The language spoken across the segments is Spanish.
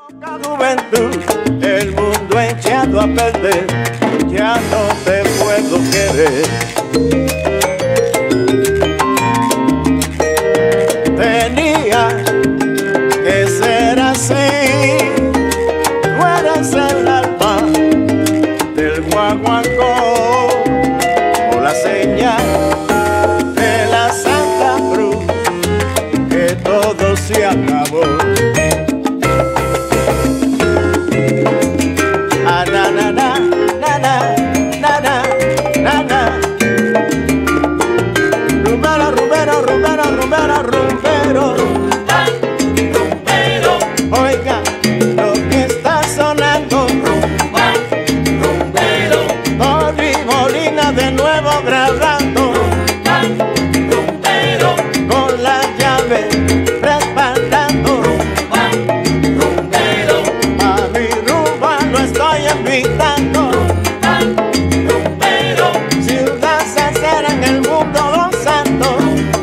Juventud, el mundo echado a perder, ya no te puedo querer. Tenía que ser así, tú eres el alma del guaguancó, o la señal de la Santa Cruz, que todo se acabó. Rumbero, oiga lo que está sonando. Rumbero, Tony Molina de nuevo grabando. Rumbero, con la llave respaldando. Rumbero, a mi rumba lo estoy invitando. Rumbero, ciudad sincera en el mundo gozando.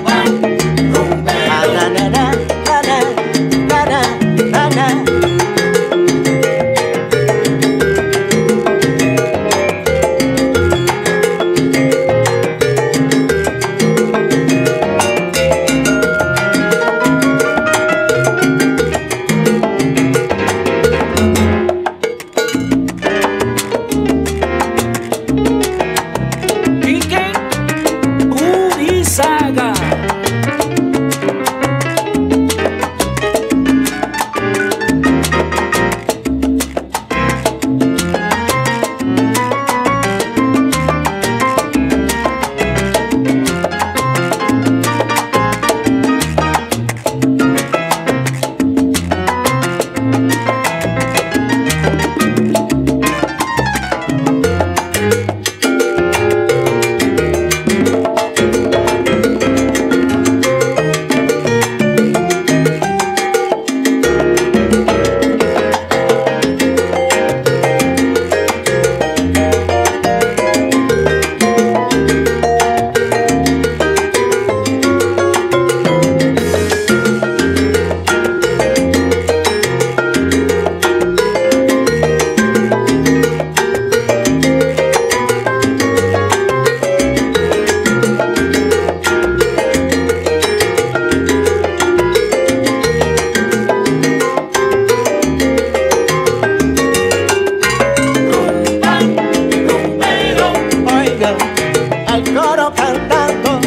Al coro cantando,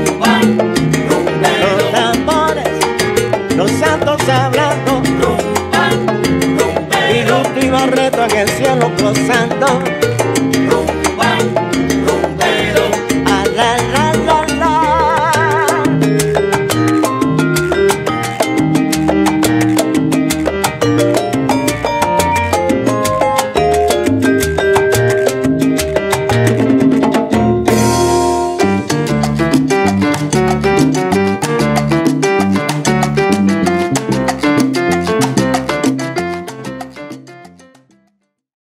los tambores, los santos hablando, y el último reto en el cielo gozando.